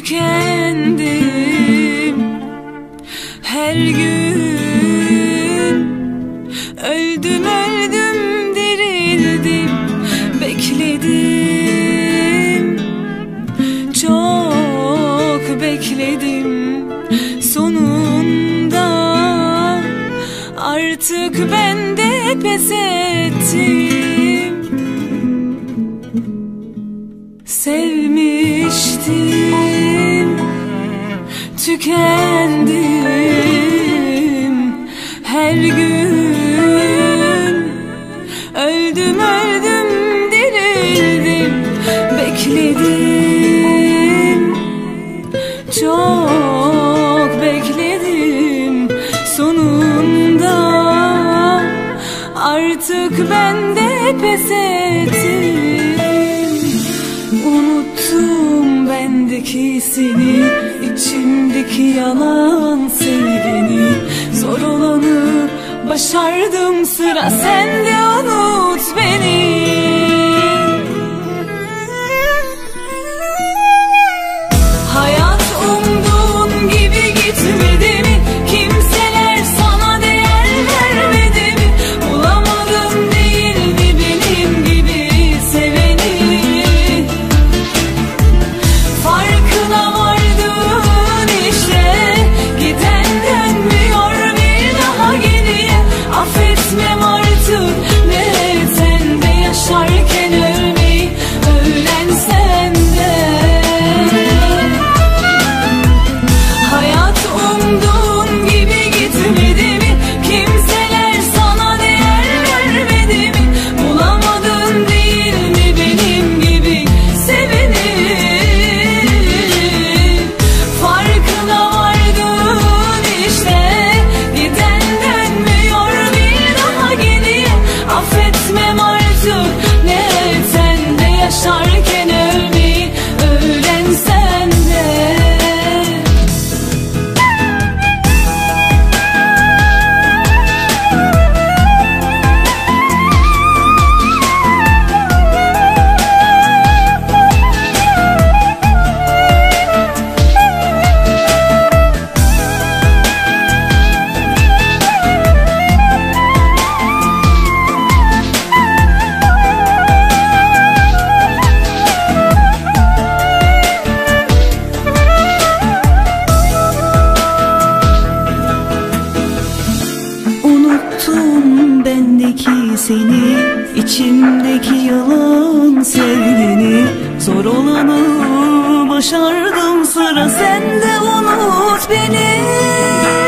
tükendim. Her gün öldüm öldüm dirildim. Bekledim, çok bekledim. Sonunda artık ben de pes ettim. Sevmiştim, tükendim. Her gün öldüm öldüm dirildim. Bekledim, çok bekledim. Sonunda artık ben de pes ettim. Unuttum bendeki seni, içimdeki yalan sevgini. Zor olanı başardım, sıra sende, unut beni. Hayat umduğun gibi gitmedi mi? Kimseler sana değer vermedi mi? Bulamadın değil mi benim gibi seveni? Farkına vardın işte, giden dönmüyor bir daha geriye. Affetmem artık, ne sen de yaşarken ölmeyi, ölen sen de. Hayat umduğun gibi gitmedi mi? Kimseler sana değer vermedi mi? Bulamadın değil mi benim gibi seveni? Farkına vardın işte, giden dönmüyor bir daha geriye. Affetmem artık, ne sen de yaşarken ölmeyi, ölen sen de. Unuttum bendeki seni, içimdeki yalan sevgini. Zor olanı başardım, sıra sende, unut beni.